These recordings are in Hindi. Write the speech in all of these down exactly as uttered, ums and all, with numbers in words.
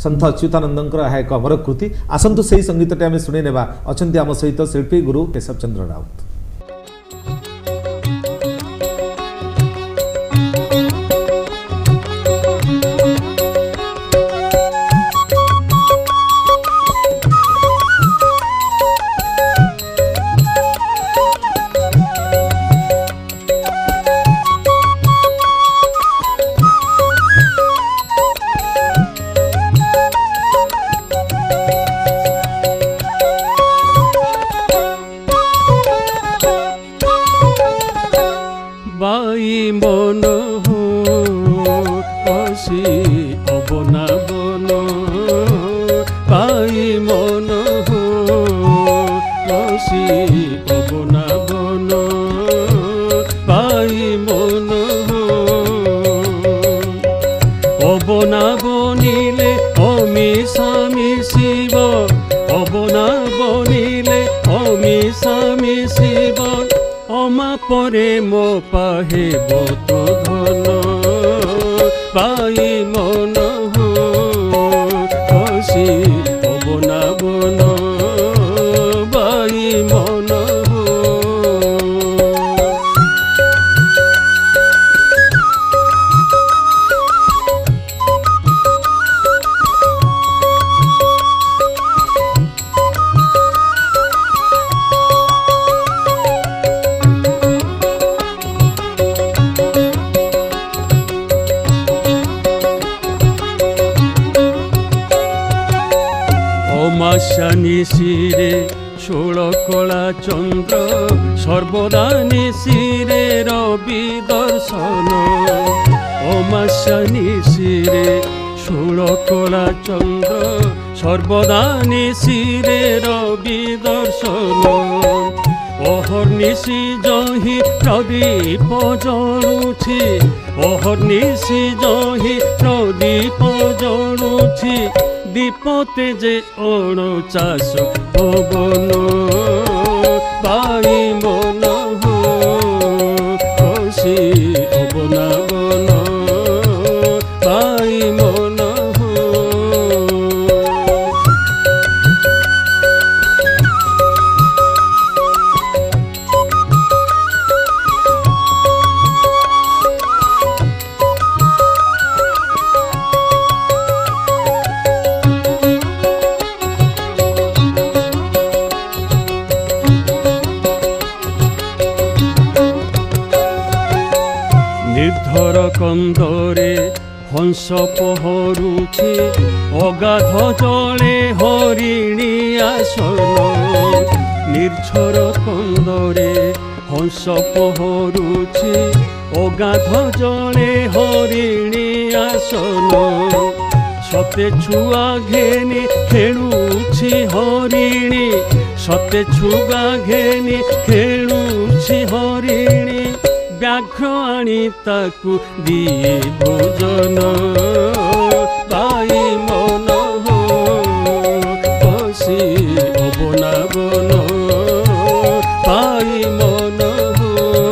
सन्थ अच्युतानंद एक अमर कृति आसतु से संगीत आम शुणी नेबा अच्छा आम सहित शिल्पी गुरु केशव चंद्र राउत। परे मो पाहे बतो धन पाई मन हो खुशी अबना बन बाई मन हो। निशिरे षोल कला चंद्र सर्वदा निशिरे रवि दर्शन अमाशा निशिरे षोल कला चंद्र सर्वदा निशिरे रवि दर्शन अहर्निशि जहि प्रदीप जलुछि अहर्निशि जहि प्रदीप जलुछि दीपते जे अणचाश पवन पाई मन हो खुशी अबना बन पाई मन हो। निर्धर कंदरे हंस पहरुछि अगाध जले हरिणी आसन निर्झर कंदरे हंस पहरुछि अगाध जले हरिणी आसन सते छुआ घेनी खेलुछि हरिणी सते छुआ घेनी खेलुछि हरिणी व्याघ्र आनी ताकू दिए भोजन पाई मन हो खुशी अबना बन पाई मन हो।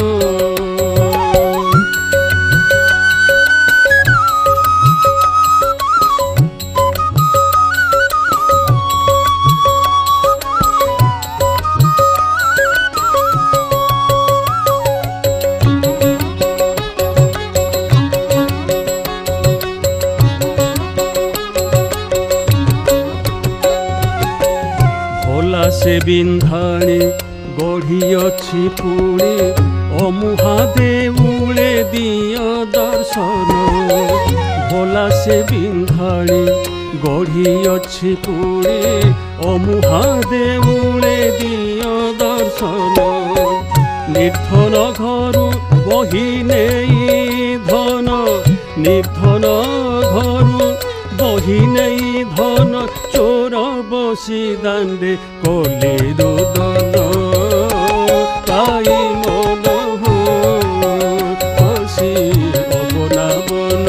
से बिंधाणी गढ़ी अच्छी पुणी अमुहा देउले दियो दर्शन भोला से बिंधाणी गढ़ी अच्छी पुणी अमुहा देउले दियो दर्शन निर्धन घरु बही नहीं धन निर्धन घरु बही नहीं धन चोर बसी दांडे कोले रुदन पाई मन हो खुशी अबना बन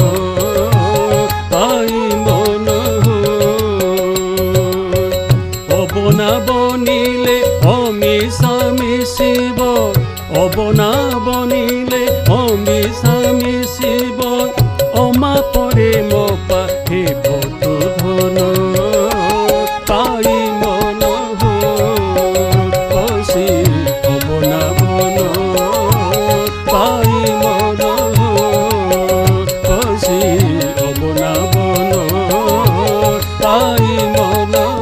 पाई मन हो अबना बनिले अमिषा मिशिब अबना बनिले अमिषा मिशिब अमा परे मो पाहे बतु धन न